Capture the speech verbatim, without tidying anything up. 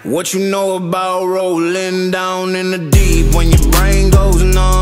What you know about rolling down in the deep when your brain goes numb?